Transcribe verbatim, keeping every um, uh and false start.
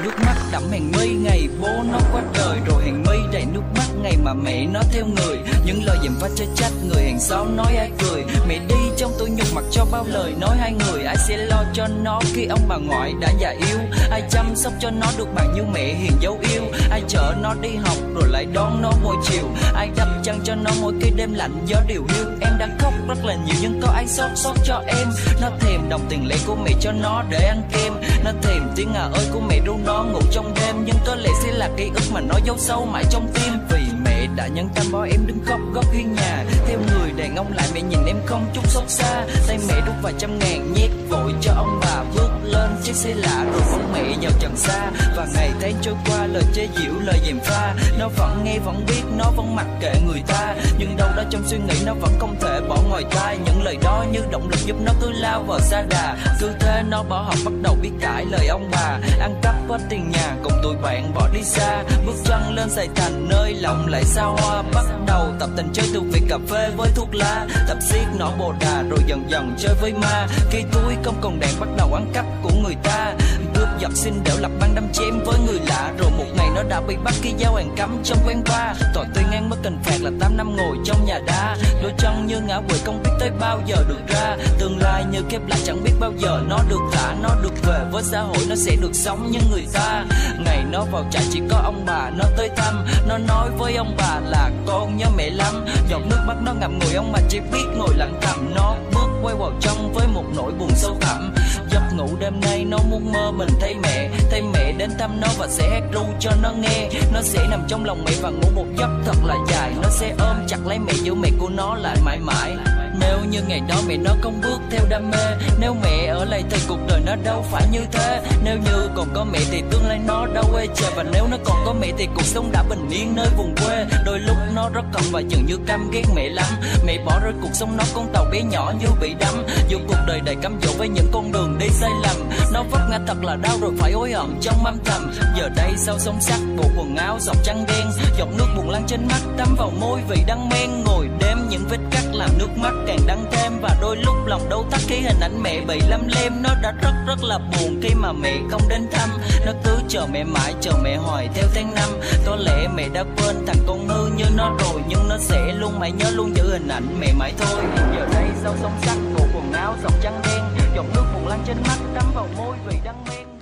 nước mắt đẫm hàng mi ngày bố nó qua đời, rồi hàng mi đầy nước mắt ngày mà mẹ nó theo người. Những lời dèm pha trách trách người hàng xóm nói ai cười, mẹ đi trong tôi nhục mặt cho bao lời nói hai người. Ai sẽ lo cho nó khi ông bà ngoại đã già yếu, ai chăm sóc cho nó được bằng như mẹ hiền dấu yêu, ai chở nó đi học rồi lại đón nó mỗi chiều, ai đắp chăn cho nó mỗi khi đêm lạnh gió điều hiu. Em đã khóc rất là nhiều nhưng có ai xót xót cho em. Nó thèm đồng tiền lẻ của mẹ cho nó để ăn kem, nó thèm tiếng à ơi của mẹ ru nó ngủ trong đêm, nhưng có lẽ sẽ là ký ức mà nó giấu sâu mãi trong tim. Vì mẹ đã nhẫn tâm bỏ em đứng khóc góc hiên nhà, theo người đàn ông lại mẹ nhìn em không chút xót xa. Tay mẹ rút vài trăm ngàn nhét vội cho ông bà bước lên chiếc xe lạ rồi phóng mẹ vào trần xa. Và ngày tháng trôi qua lời chế giễu lời dèm pha, nó vẫn nghe vẫn biết nó vẫn mặc kệ người ta, nhưng đâu đó trong suy nghĩ nó vẫn không thể bỏ ngoài tai những lời đó như động lực giúp nó cứ lao vào xa đà. Cứ thế nó bỏ học bắt đầu biết cãi lời ông bà, ăn cắp hết tiền nhà cùng tụi bạn bỏ đi xa, bước chân lên Sài Thành nơi lòng lại xa hoa. Bắt đầu tập tình chơi từ việc cà phê với thuốc lá, tập xiết nọ bồ đà rồi dần dần chơi với ma. Khi túi không còn đèn bắt đầu ăn cắp của người ta, cướp giật xin đẻo lập băng đâm chém với người lạ. Rồi một ngày nó đã bị bắt khi giao hàng cấm trong quán bar, tội tuy ngang mức hình phạt là tám năm ngồi trong nhà đá. Đôi chân như ngã quỵ không biết tới bao giờ được ra, tương lai như khép lại chẳng biết bao giờ nó được thả. Nó được về với xã hội nó sẽ được sống như người ta. Ngày nó vào trại chỉ có ông bà nó tới thăm, nó nói với ông bà là con nhớ mẹ lắm. Giọt nước mắt nó ngậm ngùi ông bà chỉ biết ngồi lặng thầm. Nó bước quay vào trong với một nỗi buồn sâu thẳm. Giấc ngủ đêm nay nó muốn mơ mình thấy mẹ, thấy mẹ đến thăm nó và sẽ hát ru cho nó nghe. Nó sẽ nằm trong lòng mẹ và ngủ một giấc thật là dài. Nó sẽ ôm chặt lấy mẹ giữ mẹ của nó lại mãi mãi. Nếu như ngày đó mẹ nó không bước theo đam mê, nếu mẹ ở lại thì cuộc đời nó đâu phải như thế. Nếu như còn có mẹ thì tương lai nó đâu ê chề, và nếu nó còn có mẹ thì cuộc sống đã bình yên nơi vùng quê. Đôi lúc nó rất cần và dường như căm ghét mẹ lắm, mẹ bỏ rơi cuộc sống nó con tàu bé nhỏ như bị đắm. Dù cuộc đời đầy cám dỗ với những con đường đi sai lầm, nó vấp ngã thật là đau rồi phải hối hận trong âm thầm. Giờ đây sau sống sắc bộ quần áo dọc trắng đen, giọt nước buồn lăn trên mắt tắm vào môi vị đắng men. Ngồi đếm những vết cắt làm nước mắt càng đắng thêm, và đôi lúc lòng đau thắt khi hình ảnh mẹ bị lăm lem. Nó đã rất rất là buồn khi mà mẹ không đến thăm, nó cứ chờ mẹ mãi chờ mẹ hoài theo tháng năm. Có lẽ mẹ đã quên thằng con hư như nó rồi, nhưng nó sẽ luôn mãi nhớ luôn giữ hình ảnh mẹ mãi thôi. Giờ đây sau sống sắc bộ quần áo dọc trắng đen, giọt nước buồn lăn trên mắt tắm vào môi vì đắng men.